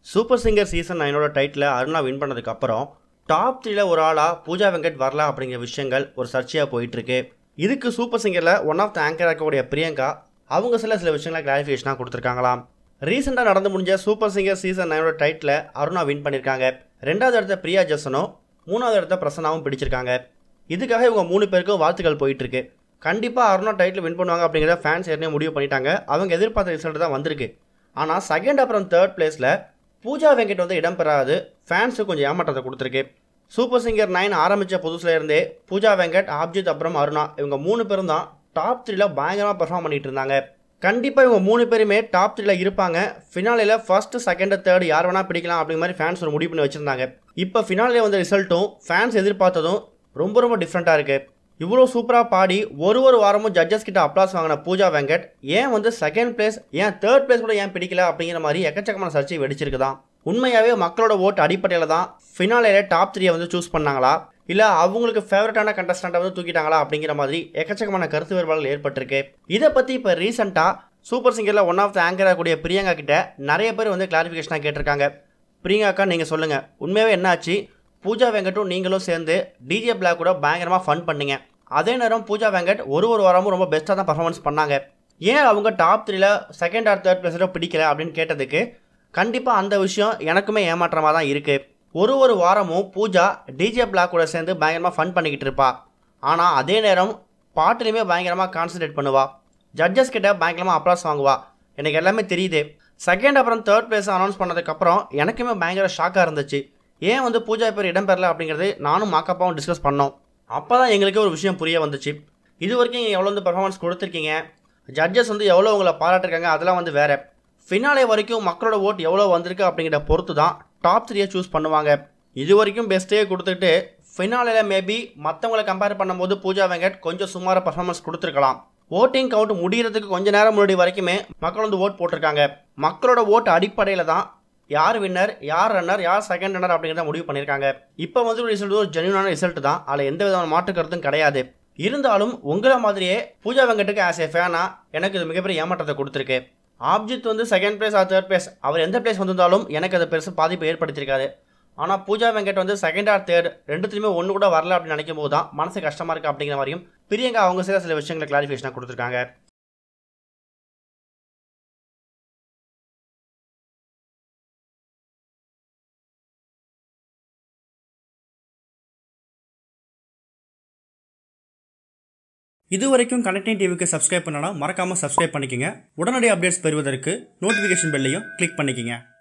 Super singer season 9 title Aruna win பண்ணதுக்கப்புறம் top 3ல ஒரு ஆளாக பூஜா வெங்கட் வரல அப்படிங்கிற விஷயங்கள் ஒரு சர்ச்சையாக போயிட்டுருக்கு. இதுக்கு சூப்பர் சிங்கரில் ஒன் ஆஃப் த ஆங்கராக இருக்கக்கூடிய பிரியங்கா அவங்க சில விஷயங்களை கிளாரிஃபிகேஷனாக கொடுத்துருக்காங்களாம். ரீசெண்டாக நடந்து முடிஞ்ச super singer season 9 title Aruna win பண்ணியிருக்காங்க. 2வது இடத்த பிரியா ஜெசனும் 3வது இடத்த பிரசன்னாவும் பிடிச்சிருக்காங்க. இதுக்காக இவங்க 3 பேருக்கும் வாழ்த்துக்கள் போயிட்டுருக்கு. கண்டிப்பாக அருணா டைட்டில் வின் பண்ணுவாங்க அப்படிங்கிறத ஃபேன்ஸ் ஏற்கனவே முடிவு பண்ணிட்டாங்க. அவங்க எதிர்பார்த்த ரிசல்ட் தான் வந்திருக்கு. ஆனால் செகண்ட் அப்புறம் தேர்ட் பிளேஸில் பூஜா வெங்கட் வந்து இடம் பெறாது ஃபேன்ஸுக்கு கொஞ்சம் ஏமாற்றத்தை கொடுத்துருக்கு. சூப்பர் சிங்கர் 9 ஆரம்பித்த புதுசுல இருந்தே பூஜா வெங்கட், ஆப்ஜித் அப்புறம் அருணா இவங்க 3 பேரும் தான் டாப் 3ல பயங்கரமாக பெர்ஃபார்ம் பண்ணிட்டு இருந்தாங்க. கண்டிப்பாக இவங்க 3 பேருமே டாப் 3ல இருப்பாங்க. ஃபினாலில் ஃபர்ஸ்ட், செகண்ட், தேர்ட் யார் வேணால் பிடிக்கலாம் அப்படிங்கிற மாதிரி ஃபேன்ஸ் ஒரு முடிவு பண்ணி வச்சுருந்தாங்க. இப்போ ஃபினாலில் வந்த ரிசல்ட்டும் ஃபேன்ஸ் எதிர்பார்த்ததும் ரொம்ப டிஃப்ரெண்ட்டாக இருக்குது. இவ்வளோ சூப்பராக பாடி ஒரு வாரமும் ஜட்ஜஸ் கிட்ட அப்ளாஸ் வாங்கின பூஜா வெங்கட் ஏன் வந்து செகண்ட் பிளேஸ், ஏன் தேர்ட் பிளேஸ் கூட ஏன் பிடிக்கல அப்படிங்கிற மாதிரி எக்கச்சக்கமான சர்ச்சை வெடிச்சிருக்குதான். உண்மையாகவே மக்களோட ஓட்டு அடிப்படையில் தான் ஃபினாலேயே டாப் 3 வந்து சூஸ் பண்ணாங்களா, இல்லை அவங்களுக்கு ஃபேவரட்டான கண்டஸ்டண்ட்டை வந்து தூக்கிட்டாங்களா அப்படிங்கிற மாதிரி எக்கச்சக்கமான கருத்து வேறுபாடுகள் ஏற்பட்டிருக்கு. இதை பற்றி இப்போ ரீசெண்டாக சூப்பர் சிங்கரில் ஒன் ஆஃப் த ஆங்கராக கூடிய பிரியங்கா கிட்ட நிறைய பேர் வந்து கிளாரிஃபிகேஷனாக கேட்டிருக்காங்க. பிரியங்காக்கா, நீங்கள் சொல்லுங்கள், உண்மையாகவே என்னாச்சு? பூஜா வெங்கட்டும் நீங்களும் சேர்ந்து டிஜே பிளாக் கூட பயங்கரமாக ஃபன் பண்ணீங்க. அதே நேரம் பூஜா வெங்கட் ஒரு வாரமும் ரொம்ப பெஸ்ட்டாக தான் பர்ஃபார்மன்ஸ் பண்ணாங்க. ஏன் அவங்க டாப் 3ல செகண்ட் ஆர் தேர்ட் பிளேஸில் பிடிக்கல அப்படின்னு கேட்டதுக்கு கண்டிப்பாக அந்த விஷயம் எனக்குமே ஏமாற்றமாக தான் இருக்குது. ஒரு வாரமும் பூஜா டிஜே பிளாக் கூட சேர்ந்து பயங்கரமாக ஃபன் பண்ணிக்கிட்டு இருப்பா. ஆனால் அதே நேரம் பாட்டுலையுமே பயங்கரமாக கான்சன்ட்ரேட் பண்ணுவா. ஜட்ஜஸ் கிட்ட பயங்கரமாக அப்ளாஸ் வாங்குவா. எனக்கு எல்லாமே தெரியுது. செகண்ட் அப்புறம் தேர்ட் பிளேஸ் அனௌன்ஸ் பண்ணதுக்கப்புறம் எனக்குமே பயங்கர ஷாக்காக இருந்துச்சு. ஏன் வந்து பூஜா பேர் இடம் பெறல அப்படிங்கிறது நானும் மாக்காப்பாவும் டிஸ்கஸ் பண்ணோம். அப்போ தான் எங்களுக்கே ஒரு விஷயம் புரிய வந்துச்சு. இது வரைக்கும் நீங்கள் எவ்வளோ வந்து பர்ஃபார்மன்ஸ் கொடுத்துருக்கீங்க, ஜட்ஜஸ் வந்து எவ்வளோ உங்களை பாராட்டிருக்காங்க, அதெல்லாம் வந்து வேறு. ஃபினாலே வரைக்கும் மக்களோட ஓட் எவ்வளோ வந்திருக்கு அப்படிங்கிற பொறுத்து தான் டாப் 3 சூஸ் பண்ணுவாங்க. இது வரைக்கும் பெஸ்ட்டே கொடுத்துட்டு ஃபினாலில் மேபி மற்றவங்களை கம்பேர் பண்ணும்போது பூஜா வெங்கட் கொஞ்சம் சுமாராக பர்ஃபார்மன்ஸ் கொடுத்துருக்கலாம். ஓட்டிங் கவுண்ட் முடிகிறதுக்கு கொஞ்சம் நேரம் முன்னாடி வரைக்குமே மக்கள் வந்து ஓட் போட்டிருக்காங்க. மக்களோட ஓட்டு அடிப்படையில் தான் யார் வின்னர், யார் ரன்னர், யார் செகண்ட் ரன்னர் அப்படிங்கிறத முடிவு பண்ணியிருக்காங்க. இப்போ வந்து ரிசல்ட் ஒரு ஜென்யூனான ரிசல்ட் தான். அதில் எந்த விதமான மாற்று கருத்தும் கிடையாது. இருந்தாலும் உங்களை மாதிரியே பூஜா வெங்கட்டுக்கு ஆஸ் ஏ ஃபேனாக எனக்கு இது மிகப்பெரிய ஏமாற்றத்தை கொடுத்துருக்கு. ஆப்ஜித் வந்து second place or third place, அவர் எந்த பிளேஸ் வந்திருந்தாலும் எனக்கு அது பெருசு பாதிப்பு ஏற்படுத்தியிருக்காது. ஆனால் பூஜா வெங்கட் வந்து செகண்ட் ஆர் தேர்ட் ரெண்டுத்துலையுமே ஒன்று கூட வரல அப்படின்னு நினைக்கும் போது தான் மனசு கஷ்டமாக இருக்குது அப்படிங்கிற மாதிரியும் பிரியங்கா அவங்க சில விஷயங்களை கிளாரிஃபிகேஷனாக கொடுத்துருக்காங்க. இதுவரைக்கும் கனெக்டிங் டிவிக்கு சப்ஸ்கிரைப் பண்ணனா மறக்காமல் சப்ஸ்கிரைப் பண்ணிக்கங்க. உடனடி அப்டேட்ஸ் பெறுவதற்கு நோட்டிஃபிகேஷன் பெல்லையும் கிளிக் பண்ணிக்கங்க.